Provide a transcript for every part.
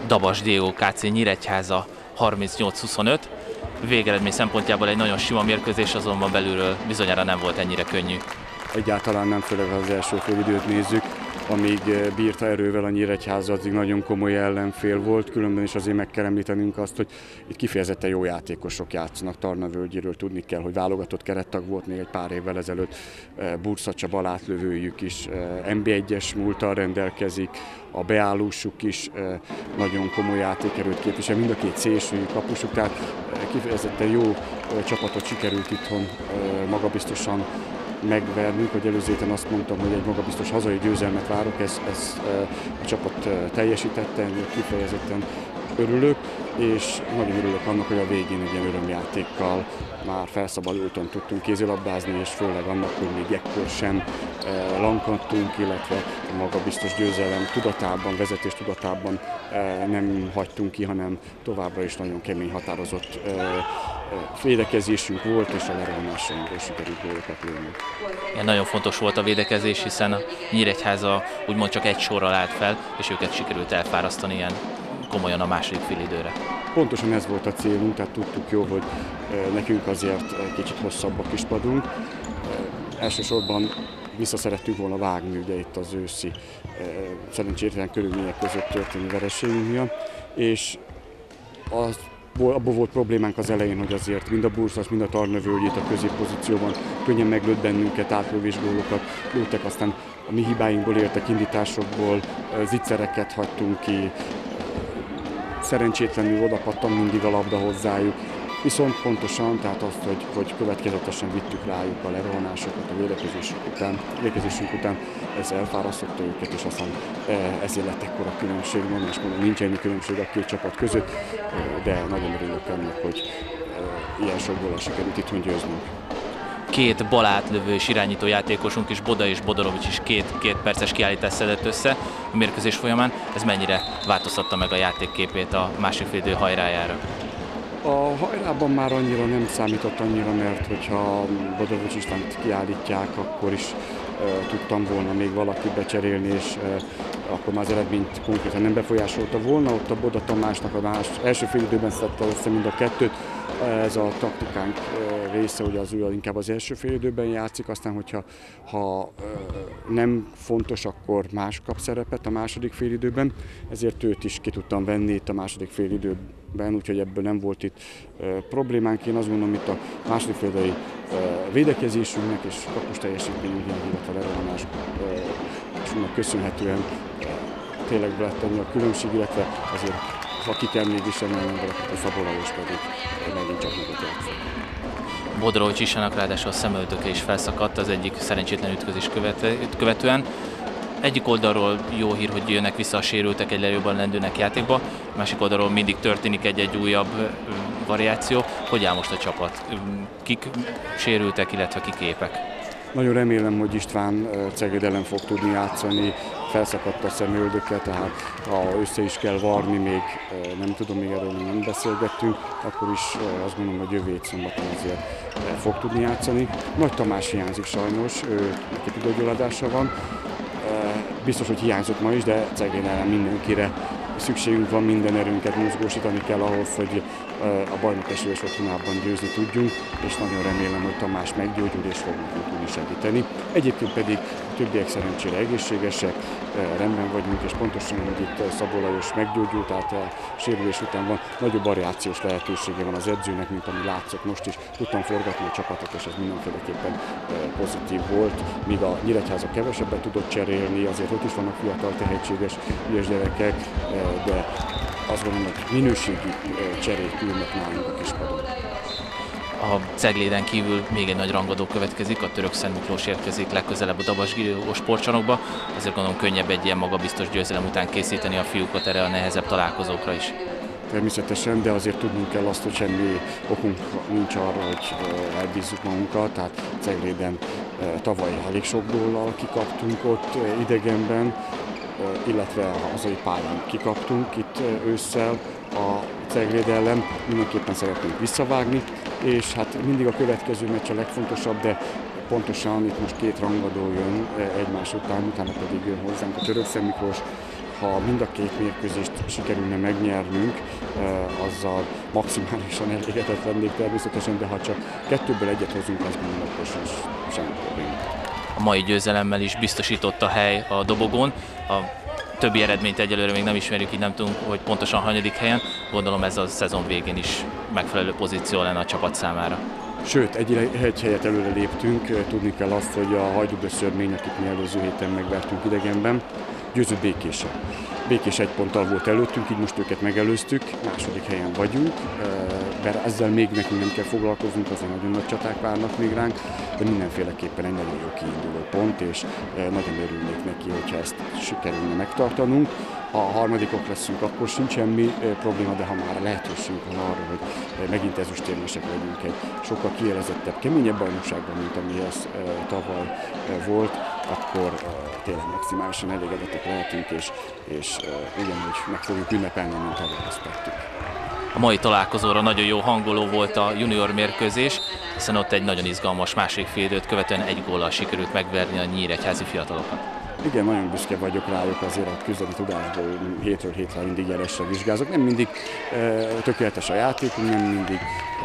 Dabas Diego KC Nyíregyháza 38-25. Végeredmény szempontjából egy nagyon sima mérkőzés, azonban belülről bizonyára nem volt ennyire könnyű. Egyáltalán nem, főleg az első félidőt nézzük, amíg bírta erővel a Nyíregyháza, addig nagyon komoly ellenfél volt, különben is azért meg kell említenünk azt, hogy itt kifejezetten jó játékosok játszanak. Tarnavölgyiről tudni kell, hogy válogatott kerettag volt még egy pár évvel ezelőtt, Bursa Csaba látlövőjük is, NB1-es múlttal rendelkezik, a beállósuk is nagyon komoly játékerőt képvisel, mind a két szélsőjük, kapusuk, tehát kifejezetten jó csapatot sikerült itthon magabiztosan megvernünk, hogy előző héten azt mondtam, hogy egy magabiztos hazai győzelmet várok, ez a csapat teljesítette, kifejezetten örülök, és nagyon örülök annak, hogy a végén egy ilyen örömjátékkal már felszabadultan tudtunk kézilabdázni, és főleg annak, hogy még ekkor sem lankadtunk, illetve a magabiztos győzelem tudatában, vezetés tudatában nem hagytunk ki, hanem továbbra is nagyon kemény, határozott védekezésünk volt, és a leromásainkból sikerült gólokat lőni. Igen, nagyon fontos volt a védekezés, hiszen a Nyíregyháza úgymond csak egy sorral állt fel, és őket sikerült elfárasztani ilyen komolyan a második félidőre. Pontosan ez volt a célunk, tehát tudtuk jó, hogy nekünk azért kicsit hosszabb a kispadunk. Elsősorban vissza szerettünk volna vágni ugye itt az őszi szerencsétlen körülmények között történő vereségünk miatt, és abból volt problémánk az elején, hogy azért mind a Bursas, mind a Tarnavölgy itt a középpozícióban könnyen meglőtt bennünket, átlövés gólokat lőttek, aztán a mi hibáinkból értek indításokból, zicsereket hagytunk ki, szerencsétlenül odapattan mindig a labda hozzájuk, viszont pontosan, tehát azt, hogy következetesen vittük rájuk a lerohanásokat a védekezésünk után, ez elfárasztotta őket, és aztán ezért lett ekkora különbség, és mondom, nincs ennyi különbség a két csapat között, de nagyon örülök annak, hogy ilyen sok góllal sikerült itthon győznünk. Két balátlövő és irányító játékosunk is, Boda és Bodorovics is két perces kiállítást szedett össze a mérkőzés folyamán. Ez mennyire változtatta meg a játékképét a másik félidő hajrájára? A hajrában már annyira nem számított annyira, mert hogyha Bodorovics Istvánt kiállítják, akkor is tudtam volna még valakit becserélni, és akkor már az eredményt konkrétan nem befolyásolta volna. Ott a Boda Tamásnak első félidőben szedte össze mind a kettőt. Ez a taktikánk része, hogy az ő inkább az első félidőben játszik, aztán hogyha nem fontos, akkor más kap szerepet a második félidőben, ezért őt is ki tudtam venni itt a második félidőben, úgyhogy ebből nem volt itt problémánk. Én azt gondolom, itt a második félidői védekezésünknek és kapus teljesítményünknek, illetve a lerohanásunknak köszönhetően tényleg lett annyi a különbség, illetve azért ha ki kell mégis emelnem valakit, a Szabó Lajos pedig megint csak nagyot játszik. Bodorovics Isának ráadásul a szemöldöke is felszakadt az egyik szerencsétlen ütközés követően. Egyik oldalról jó hír, hogy jönnek vissza a sérültek egyre jobban lendülnek játékba, másik oldalról mindig történik egy-egy újabb variáció. Hogy áll most a csapat? Kik sérültek, illetve kik képek? Nagyon remélem, hogy István Cegléd ellen fog tudni játszani, felszakadt a szemöldöke, tehát ha össze is kell varni, még nem tudom, még erről nem beszélgettünk, akkor is azt gondolom, hogy jövő hét szombaton azért fog tudni játszani. Nagy Tamás hiányzik sajnos, neki tüdőgyulladása van, biztos, hogy hiányzott ma is, de Cegléd ellen mindenkire szükségünk van, minden erőnket mozgósítani kell ahhoz, hogy a bajnok esélyes otthonában győzni tudjunk, és nagyon remélem, hogy Tamás meggyógyul és fogunk tudni segíteni. Egyébként pedig a többiek szerencsére egészségesek, rendben vagyunk, és pontosan, hogy itt Szabó Lajos meggyógyult, tehát a sérülés után van, nagyobb variációs lehetősége van az edzőnek, mint ami látszott most is. Tudtam forgatni a csapatot, és ez mindenféleképpen pozitív volt, míg a Nyíregyháza kevesebbet tudott cserélni, azért ott is vannak fiatal, tehetséges, ügyes gyerekek, de azt gondolom, hogy minőségi cserék ülnek nálunk a kispadon. A Cegléden kívül még egy nagy rangadó következik, a Török Szent Miklós érkezik legközelebb a Dabas Diego sportcsarnokba. Azért gondolom, könnyebb egy ilyen magabiztos győzelem után készíteni a fiúkat erre a nehezebb találkozókra is. Természetesen, de azért tudnunk kell azt, hogy semmi okunk nincs arra, hogy elbízzuk magunkat. Tehát Cegléden tavaly elég sok góllal kikaptunk ott idegenben, illetve a hazai pályán kikaptunk itt ősszel a Cegléd ellen, mindenképpen szeretnénk visszavágni, és hát mindig a következő meccs a legfontosabb, de pontosan itt most két rangadó jön egymás után, utána pedig jön hozzánk a Török Szent Miklós, ha mind a két mérkőzést sikerülne megnyernünk, azzal maximálisan elégedett lennék természetesen, de ha csak kettőből egyet hozunk, az mondom, akkor semmi probléma. A mai győzelemmel is biztosított a hely a dobogón. A többi eredményt egyelőre még nem ismerjük, így nem tudunk, hogy pontosan hanyadik helyen. Gondolom ez a szezon végén is megfelelő pozíció lenne a csapat számára. Sőt, egy helyet előre léptünk, tudni kell azt, hogy a Hajdú-Szörmény, akit mi előző héten megvertünk idegenben, győzött Békésen. Békés egy ponttal volt előttünk, így most őket megelőztük, második helyen vagyunk, bár ezzel még nekünk nem kell foglalkoznunk, azért nagyon nagy csaták várnak még ránk, de mindenféleképpen egy nagyon jó kiinduló pont, és nagyon örülnék neki, hogyha ezt sikerülne megtartanunk. Ha a harmadikok leszünk, akkor sincs semmi probléma, de ha már lehetőségünk van arra, hogy megint ezüstérmesek legyünk egy sokkal kiélezettebb, keményebb bajnokságban, mint amihez tavaly volt, akkor tényleg maximálisan elégedettek lehetünk, és ugyanúgy meg fogjuk ünnepelni, mint tavaly azt tettük. A mai találkozóra nagyon jó hangoló volt a junior mérkőzés, hiszen ott egy nagyon izgalmas második félidőt követően egy góllal sikerült megverni a nyíregyházi fiatalokat. Igen, nagyon büszke vagyok rájuk, azért a küzdeni tudásból hétről hétre mindig jelesre vizsgázok. Nem mindig tökéletes a játékunk, nem mindig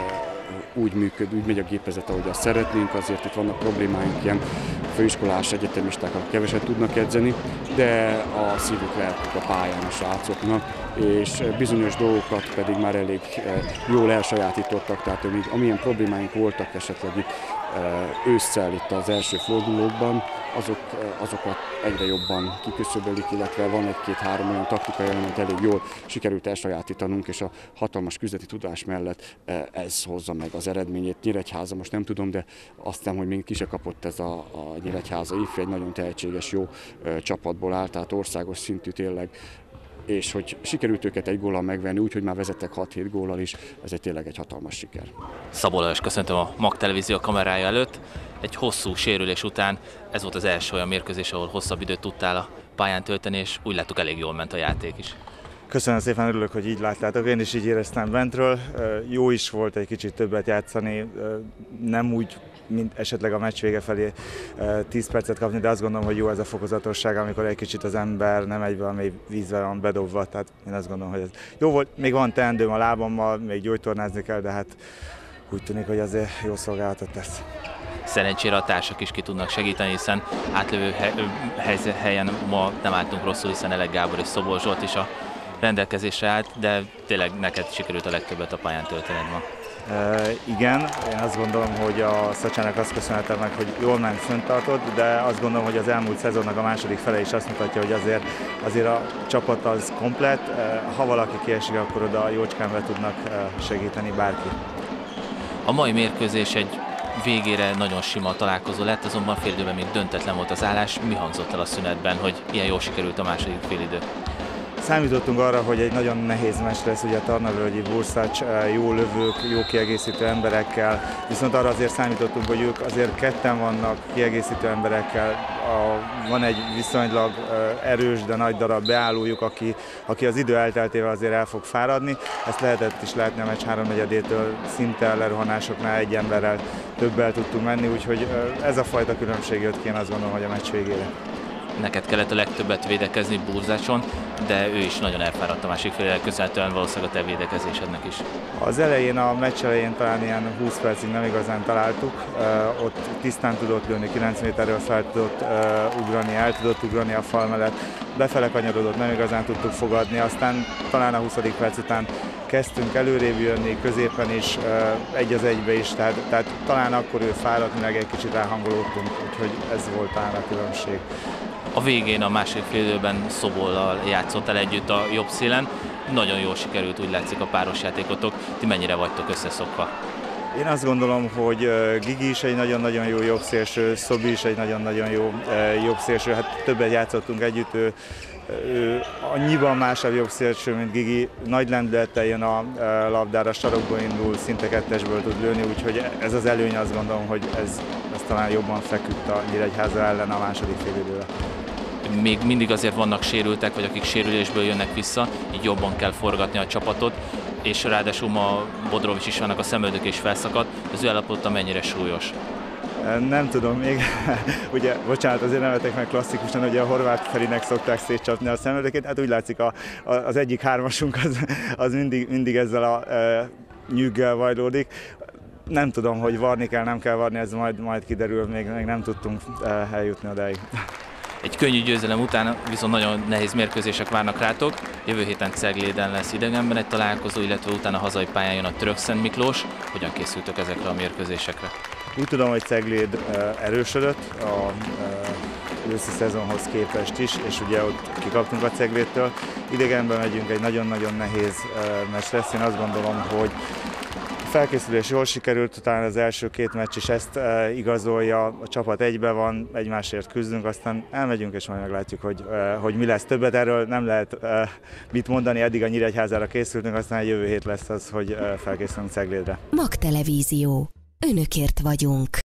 úgy működ, úgy megy a gépezet, ahogy azt szeretnénk, azért itt vannak problémáink, ilyen főiskolás egyetemisták, akik keveset tudnak edzeni, de a szívük lelkük a pályán a srácoknak, és bizonyos dolgokat pedig már elég jól elsajátítottak, tehát amilyen problémáink voltak esetleg itt ősszel itt az első fordulókban, azokat egyre jobban kiküszöbölik, illetve van egy-két-három olyan taktikai element elég jól sikerült elsajátítanunk, és a hatalmas küzdeti tudás mellett ez hozza meg az eredményét. Nyíregyháza most nem tudom, de azt hiszem, hogy még ki se kapott ez a Nyíregyháza ifj, egy nagyon tehetséges, jó csapatból áll, tehát országos szintű tényleg, és hogy sikerült őket egy góllal megvenni, úgyhogy már vezettek 6-7 góllal is, ez tényleg egy hatalmas siker. Szabó Lajos, köszöntöm a MAG Televízió kamerája előtt. Egy hosszú sérülés után ez volt az első olyan mérkőzés, ahol hosszabb időt tudtál a pályán tölteni, és úgy láttuk, elég jól ment a játék is. Köszönöm szépen, örülök, hogy így láttátok. Én is így éreztem bentről. Jó is volt egy kicsit többet játszani, nem úgy, mint esetleg a meccs vége felé 10 percet kapni, de azt gondolom, hogy jó ez a fokozatosság, amikor egy kicsit az ember nem egy valami vízbe van bedobva. Tehát én azt gondolom, hogy ez jó volt. Még van teendőm a lábammal, még gyógytornázni kell, de hát úgy tűnik, hogy azért jó szolgálatot tesz. Szerencsére a társak is ki tudnak segíteni, hiszen átlövő helyen ma nem álltunk rosszul, hiszen Elek Gábor és Szobor Zsolt is a rendelkezésre állt, de tényleg neked sikerült a legtöbbet a pályán töltened ma. Igen, én azt gondolom, hogy a Szacsának azt köszönhetem meg, hogy jól ment, föntartott, de azt gondolom, hogy az elmúlt szezonnak a második fele is azt mutatja, hogy azért a csapat az komplett, ha valaki kiesik, akkor oda jócskán be tudnak segíteni bárki. A mai mérkőzés egy végére nagyon sima találkozó lett, azonban félidőben még döntetlen volt az állás. Mi hangzott el a szünetben, hogy ilyen jól sikerült a második félidő? Számítottunk arra, hogy egy nagyon nehéz meccs lesz, ugye a Tarnavölgyi Burszács, jó lövők, jó kiegészítő emberekkel, viszont arra azért számítottunk, hogy ők azért ketten vannak kiegészítő emberekkel, van egy viszonylag erős, de nagy darab beállójuk, aki az idő elteltével azért el fog fáradni. Ezt lehetett is látni a meccs 3/4-től, szinte lerohanásoknál egy emberrel többel tudtunk menni, úgyhogy ez a fajta különbség jött ki, én azt gondolom, hogy a meccs végére. Neked kellett a legtöbbet védekezni Burzácson, de ő is nagyon elfáradt a másik félre, köszönhetően valószínűleg a te védekezésednek is. Az elején, a meccs elején talán ilyen 20 percig nem igazán találtuk, ott tisztán tudott lőni, 9 méterről fel tudott ugrani, el tudott ugrani a fal mellett, befele kanyarodott, nem igazán tudtuk fogadni, aztán talán a 20. perc után kezdtünk előrébb jönni, középen is, 1-1 is, tehát talán akkor ő fáradt, meg egy kicsit elhangolódtunk, úgyhogy ez volt talán a különbség. A végén a második félidőben Szobollal játszottál együtt a jobb szélen. Nagyon jól sikerült, úgy látszik, a páros játékotok. Ti mennyire vagytok összeszokva? Én azt gondolom, hogy Gigi is egy nagyon-nagyon jó jobbszélső, Szobi is egy nagyon-nagyon jó jobbszélső. Hát többet játszottunk együtt, ő annyiban másabb jobbszélső, mint Gigi. Nagy lendülettel jön a labdára, sarokból indul, szinte kettesből tud lőni, úgyhogy ez az előny, azt gondolom, hogy ez talán jobban feküdt a Nyíregyháza ellen a második félidőre. Még mindig azért vannak sérültek, vagy akik sérülésből jönnek vissza, így jobban kell forgatni a csapatot, és ráadásul ma Bodrovics is vannak, a szemöldök és felszakadt, az ő állapota mennyire súlyos? Nem tudom még, ugye, bocsánat, azért nevetek meg klasszikusan, ugye a Horváth Ferinek szokták szétcsapni a szemöldökét, hát úgy látszik az egyik hármasunk az mindig ezzel a nyűggel vajlódik. Nem tudom, hogy varni kell, nem kell varni, ez majd kiderül, még nem tudtunk eljutni odáig. Egy könnyű győzelem után viszont nagyon nehéz mérkőzések várnak rátok. Jövő héten Cegléden lesz idegenben egy találkozó, illetve utána hazai pályán jön a Törökszent Miklós. Hogyan készültök ezekre a mérkőzésekre? Úgy tudom, hogy Cegléd erősödött a őszi szezonhoz képest is, és ugye ott kikaptunk a Ceglédtől. Idegenben megyünk, egy nagyon-nagyon nehéz meccs lesz. Én azt gondolom, hogy a felkészülés jól sikerült, talán az első két meccs is ezt igazolja, a csapat egybe van, egymásért küzdünk, aztán elmegyünk és majd meglátjuk, hogy mi lesz. Többet erről nem lehet mit mondani, eddig a Nyíregyházára készültünk, aztán egy jövő hét lesz az, hogy felkészülünk Ceglédre. MAG Televízió. Önökért vagyunk.